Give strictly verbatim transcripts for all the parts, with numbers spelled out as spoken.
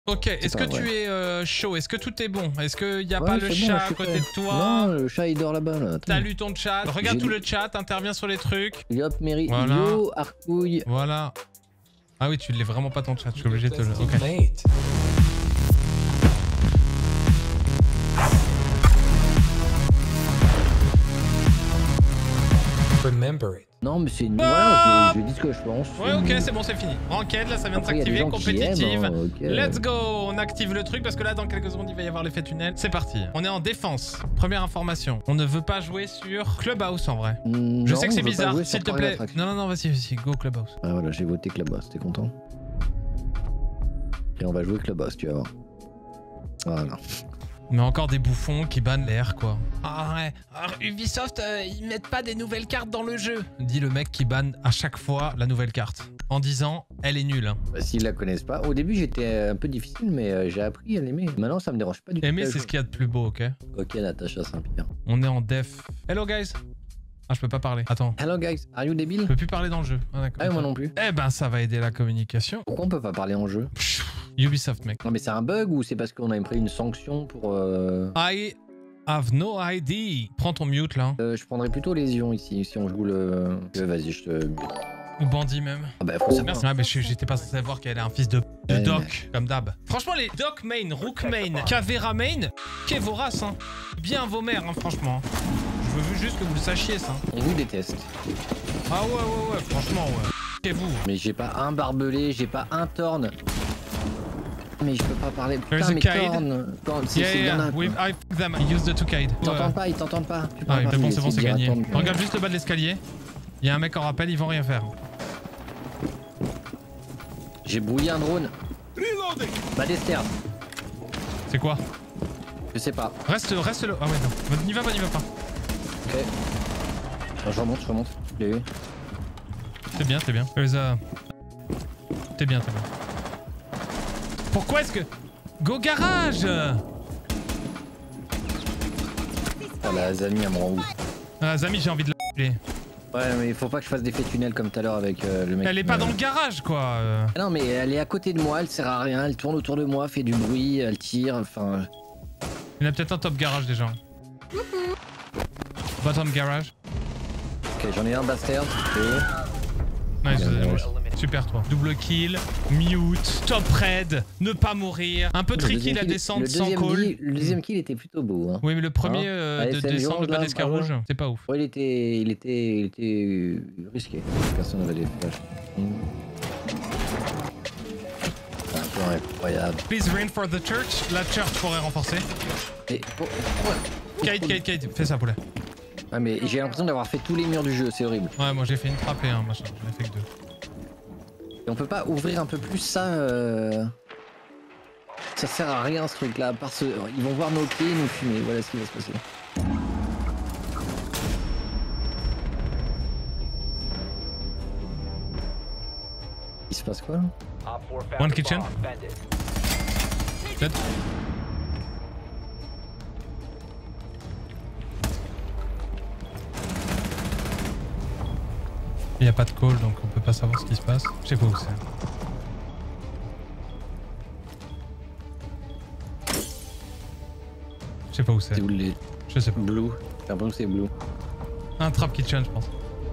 Ok, est-ce que tu es euh, chaud? Est-ce que tout est bon? Est-ce qu'il n'y a ouais, pas le chat bon, à côté de toi? Non, le chat il dort là-bas. Là. Salut ton chat. Regarde tout le chat, interviens sur les trucs. Yop, Mary. Voilà. Yo, Arcouille. Voilà. Ah oui, tu l'es vraiment pas ton chat, je suis obligé de te le... Ok. Remember it. Non, mais c'est une. Voilà, je, je dis ce que je pense. Ouais, ok, c'est bon, c'est fini. Ranked, là, ça vient de s'activer. Compétitive. Hein, okay. Let's go. On active le truc parce que là, dans quelques secondes, il va y avoir l'effet tunnel. C'est parti. On est en défense. Première information. On ne veut pas jouer sur Clubhouse en vrai. Mmh, je non, sais que c'est bizarre. S'il te plaît. Non, non, non, vas-y, vas-y. Go Clubhouse. Ah voilà, j'ai voté Clubhouse. T'es content? Et on va jouer Clubhouse, tu vas voir. Voilà. Mais encore des bouffons qui bannent l'air, quoi. Ah ouais, alors Ubisoft, euh, ils mettent pas des nouvelles cartes dans le jeu. Dit le mec qui banne à chaque fois la nouvelle carte. En disant, elle est nulle. Hein. Bah, s'ils la connaissent pas. Au début, j'étais un peu difficile, mais euh, j'ai appris à l'aimer. Maintenant, ça me dérange pas du tout. Aimer, c'est ce qu'il y a de plus beau, ok? Ok, Natacha Saint-Pierre. On est en def. Hello, guys. Ah, je peux pas parler. Attends. Hello, guys. Are you débile? Je peux plus parler dans le jeu. Ah, ah moi non plus. Eh ben, ça va aider la communication. Pourquoi on peut pas parler en jeu? Ubisoft, mec. Non, mais c'est un bug ou c'est parce qu'on a pris une sanction pour... Euh... I have no idea. Prends ton mute, là. Euh, je prendrais plutôt Lésion ici, si on joue le... Euh, Vas-y, je te... Ou Bandit, même. Ah bah, faut savoir. Ah, mais j'étais pas censé savoir qu'elle est un fils de, de ouais, Doc, mais... comme d'hab. Franchement, les Doc main, Rook main, Caveira main, qu'est vorace, hein. Bien vos mères, hein, franchement. Je veux juste que vous le sachiez, ça. On vous déteste. Ah ouais, ouais, ouais, franchement, ouais. Et vous. Mais j'ai pas un barbelé, j'ai pas un torn. Mais je peux pas parler. Putain, mais Torn. C'est yeah, yeah, yeah. We, I fuck them. I use the two Kide. Ils t'entendent pas, ils t'entendent pas. Ah, c'est bon, c'est bon, c'est gagné. Regarde juste le bas de l'escalier. Il y a un mec en rappel, ils vont rien faire. J'ai brouillé un drone. Bas des stairs. C'est quoi? Je sais pas. Reste, reste le. Ah ouais, non. N'y va pas, n'y va pas. Ok. Alors, je remonte, je remonte. Je l'ai eu. C'est bien, c'est bien. Euh, T'es bien, t'es bien. Pourquoi est-ce que... Go garage! Ah la Zami, elle me rend ouf. Ah Zami, j'ai envie de l'appeler. Ouais, mais il faut pas que je fasse d'effet tunnel comme tout à l'heure avec euh, le mec. Elle est pas euh... dans le garage, quoi. Euh... Non, mais elle est à côté de moi, elle sert à rien, elle tourne autour de moi, fait du bruit, elle tire, enfin... Il y a peut-être un top garage déjà. Bottom garage. Ok, j'en ai un bastard. Et... Nice, ouais, super toi. Double kill, mute, top raid, ne pas mourir. Un peu tricky la descente sans call. Le deuxième kill était plutôt beau. Hein. Oui, mais le premier hein euh, de descendre le bas d'escarrouge, c'est pas ouf. Ouais, il était, il était, il était risqué. Personne n'avait des flashs. C'est un peu incroyable. Please rain for the church. La church pourrait renforcer. Et, oh, oh, Kate, Kate, Kate, fais ça poulet. Ouais, mais j'ai l'impression d'avoir fait tous les murs du jeu, c'est horrible. Ouais, moi j'ai fait une trappe et un machin, j'en ai fait que deux. Et on peut pas ouvrir un peu plus ça euh... Ça sert à rien ce truc là, parce ils vont voir nos pieds et nous fumer, voilà ce qui va se passer. Il se passe quoi là? One kitchen. Dead. Il n'y a pas de call donc on peut pas savoir ce qui se passe. Je sais pas où c'est. Je sais pas où c'est. C'est où les... Je sais pas. Blue. J'ai l'impression que c'est blue. Un trap kitchen je pense.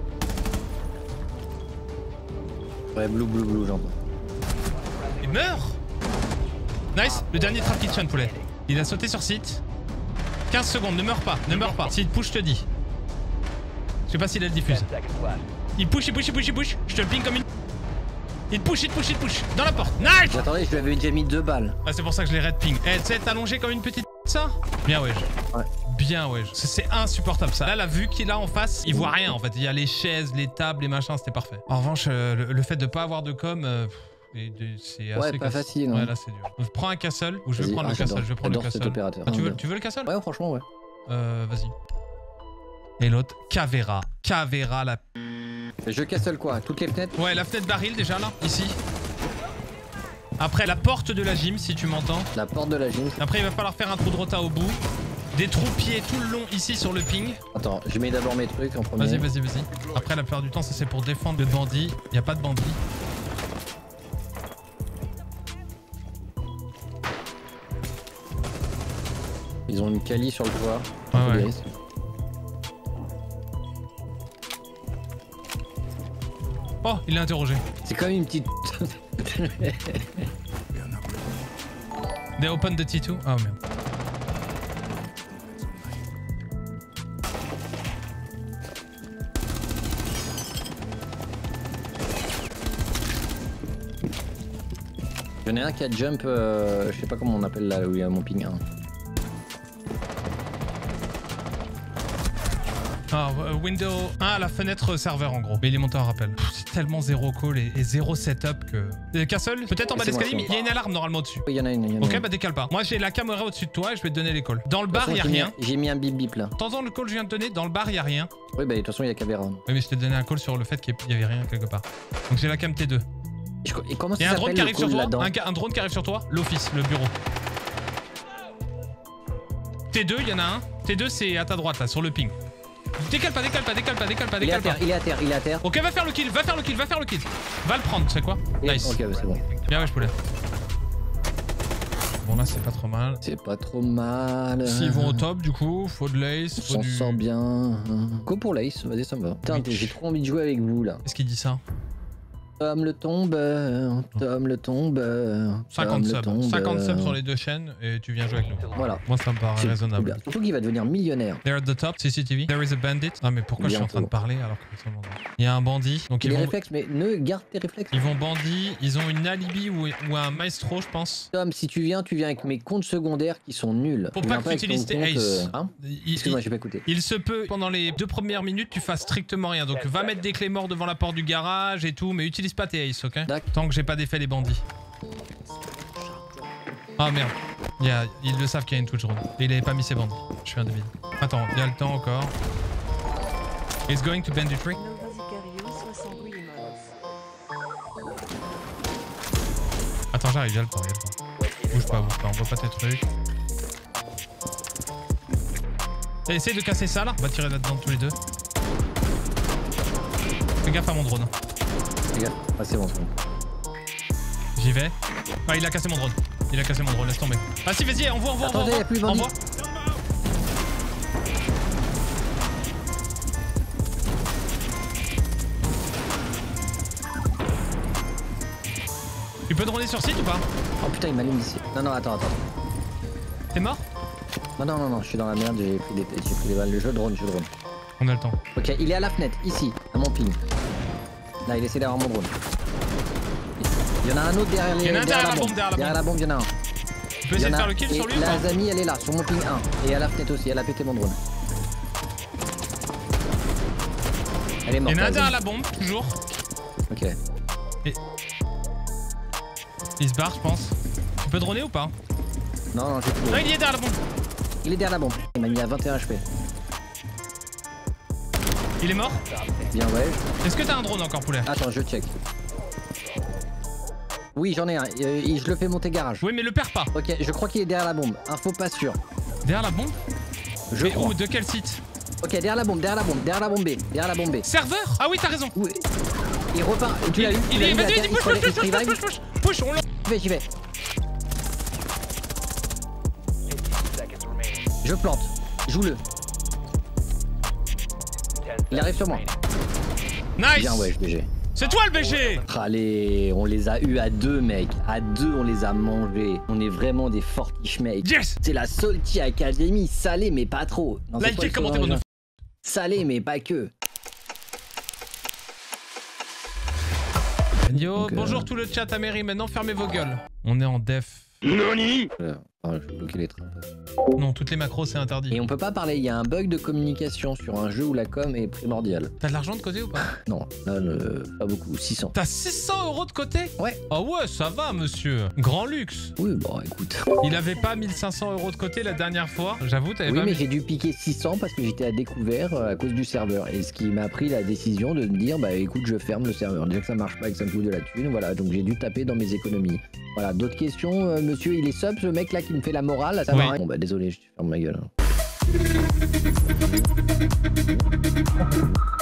Ouais, blue, blue, blue, j'entends. Il meurt. Nice. Le dernier trap kitchen poulet. Il a sauté sur site. quinze secondes, ne meurs pas, ne meurs pas. S'il te push, je te dis. Je sais pas s'il a le diffuse. Il push, il push, il push, il push. Je te le ping comme une... Il push, il push, il push. Dans la porte. Nice. Attendez, je lui avais déjà mis deux balles. Ah, c'est pour ça que je l'ai red ping. Eh, tu sais, t'es allongé comme une petite ça. Bien, wesh. Ouais. Bien, wesh. C'est insupportable ça. Là, la vue qu'il a en face, il voit rien en fait. Il y a les chaises, les tables, les machins, c'était parfait. En revanche, euh, le, le fait de pas avoir de com... Euh, c'est assez ouais, pas facile. Ouais, là c'est dur. Donc, prends un castle ou je vais prendre ah, le castle. Je vais prendre le castle. Ah, tu, veux, tu veux le castle? Ouais, franchement, ouais. Euh, vas-y. Et l'autre, Caveira. Caveira, la... Je castle quoi? Toutes les fenêtres? Ouais, la fenêtre baril déjà là, ici. Après la porte de la gym si tu m'entends. La porte de la gym. Après il va falloir faire un trou de rota au bout. Des trous-pieds tout le long ici sur le ping. Attends, je mets d'abord mes trucs en premier. Vas-y, vas-y, vas-y. Après la plupart du temps ça c'est pour défendre le bandit. Il n'y a pas de bandit. Ils ont une Kali sur le joueur. Ah ouais. Oh, il l'a interrogé. C'est quand même une petite... They open the T deux. Oh merde. J'en ai un qui a jump, euh, je sais pas comment on appelle là où il y a mon ping un. Ah, euh, window un à la fenêtre serveur en gros. Mais il est monté en rappel. C'est tellement zéro call et, et zéro setup que... Euh, Castle, peut-être en bas C'est moi, d'escalier, mais c'est il y a une alarme normalement au-dessus. Oui, il y en a une. Il y en a Ok, une. bah décale pas. Moi j'ai la caméra au-dessus de toi et je vais te donner les calls. Dans le De toute bar, façon, il y a j'ai mis- rien. J'ai mis un bip bip là. T'entends le call que je viens de donner? Dans le bar, il y a rien. Oui, bah de toute façon, il y a caméra. Oui, mais je t'ai donné un call sur le fait qu'il y avait rien quelque part. Donc j'ai la cam T deux. Je- Et comment Il y ça a un drone s'appelle qui le arrive sur call toi. là-dedans? Un, ca- un drone qui arrive sur toi. L'office, le bureau. T deux, il y en a un. T deux, c'est à ta droite là, sur le ping. Décale pas, décale pas, décale pas, décale pas, Il est à décale pas. terre, il est à terre, il est à terre. Ok, va faire le kill, va faire le kill, va faire le kill. Va le prendre, tu sais quoi? Et- Nice. Ok, ouais, c'est bon. Bien, ouais, je poulet. Bon, là, c'est pas trop mal. C'est pas trop mal. S'ils vont au top, du coup, faut de l'ace, On faut s'en du... sort bien. Go pour l'ace, vas-y, ça me va. Putain, Witch. j'ai trop envie de jouer avec vous là. Qu'est-ce qu'il dit ça? Tom le tombe, euh, Tom le tombe. euh, cinquante Tom le subs. tombe, cinquante euh, subs sur les deux chaînes et tu viens jouer avec nous. Voilà. Moi, ça me paraît C'est raisonnable. bien. Surtout qu'il va devenir millionnaire. They're at the top, C C T V. There is a bandit. Ah, mais pourquoi je suis en train de parler alors que personne m'entend? Il y a un bandit. Donc ils Les vont... réflexes, mais ne garde tes réflexes. Ils vont bandit, ils ont une alibi ou, ou un maestro, je pense. Tom, si tu viens, tu viens avec mes comptes secondaires qui sont nuls. Faut Tu pas viens que tu avec ton utilises tes compte, aces. euh, hein Il, Excuse-moi, il- j'ai pas écouté. il se peut, pendant les deux premières minutes, tu fasses strictement rien. Donc va mettre des clés morts devant la porte du garage et tout, mais utilise pas tes aces, ok? D'accord. Tant que j'ai pas défait les bandits. Ah merde. Il y a- ils le savent qu'il y a une touch drone. Et il avait pas mis ses bandes. Je suis un débile. Attends, il y a le temps encore. He's going to bandit tree. Attends, j'arrive, il y a le temps, il y a le temps. Bouge pas, bouge pas, on voit pas tes trucs. Et essaye de casser ça là, on va tirer là-dedans tous les deux. Fais gaffe à mon drone. Les gars, ah, c'est bon, c'est bon. J'y vais. Ah, il a cassé mon drone. Il a cassé mon drone, laisse tomber. Ah si, vas-y, envoie, envoie, Attendez, envoie. y a plus de bandits. Envoie. Tu peux droner sur site ou pas? Oh putain, il m'allume ici. Non, non, attends, attends. T'es mort? Non, non, non, non, je suis dans la merde, j'ai pris des, j'ai pris des balles. Le jeu drone, jeu drone. On a le temps. Ok, il est à la fenêtre, ici, à mon ping. Là, il essaie d'avoir mon drone. Il y en a un autre derrière les Il y en a un derrière la bombe, derrière la Derrière la bombe, il y en a un. Tu peux Il y essayer en de a- faire le kill et sur lui ou la pas? Zami, elle est là, sur mon ping un. Et à la fenêtre aussi, elle a pété mon drone. Elle est Il morte. y en a un la derrière Zami. la bombe, toujours. Ok. Il se barre, je pense. Tu peux droner ou pas? Non, non, j'ai plus de Non, drone. il est derrière la bombe. Il est derrière la bombe. Il m'a mis à vingt et un H P. Il est mort. Bien, ouais. Est-ce que t'as un drone encore, poulet? Attends, je check. Oui, j'en ai un. Euh, et je le fais monter garage. Oui, mais le perds pas. Ok, je crois qu'il est derrière la bombe. Info pas sûr. Derrière la bombe? Je Mais crois. où? De quel site? Ok, derrière la bombe, derrière la bombe, derrière la bombe B. Derrière la bombe B. Serveur? Ah oui, t'as raison. Oui. Il repart. Tu l'as eu. Il tu l'as est. eu, Vas-y, il vas-y, se push, relève, push, il se push, push, revive. push, push, push, on l'a. J'y vais, j'y vais. Je plante. Joue-le. Il arrive sur moi. Nice. Bien, ouais, B G. C'est toi le B G. Allez, on les a eu à deux, mec. À deux, on les a mangés. On est vraiment des fortiches, mec. Yes. C'est la Salty Academy, salée, mais pas trop. Non, c'est quoi Likez, le commentez, slogan, mon déjà Salé, mais pas que. Yo, Donc, euh, bonjour tout le chat Améry, maintenant fermez vos gueules. On est en def. Euh, ah, je vais bloquer les trains. Non, toutes les macros c'est interdit. Et on peut pas parler, il y a un bug de communication sur un jeu où la com est primordiale. T'as de l'argent de côté ou pas? Non, là, le- pas beaucoup, six cents. T'as six cents euros de côté? Ouais. Ah ouais, ça va monsieur. Grand luxe. Oui, bon, écoute. Il avait pas mille cinq cents euros de côté la dernière fois. J'avoue, t'avais Oui, pas mais mis- j'ai dû piquer six cents parce que j'étais à découvert euh, à cause du serveur. Et ce qui m'a pris la décision de me dire, bah écoute, je ferme le serveur. Déjà que ça marche pas et que ça me coûte de la thune, voilà. Donc j'ai dû taper dans mes économies. Voilà, d'autres questions, euh, monsieur, il est sub, ce mec là qui me fait la morale, ça Oui. va rien. Bon, bah désolé, je ferme ma gueule.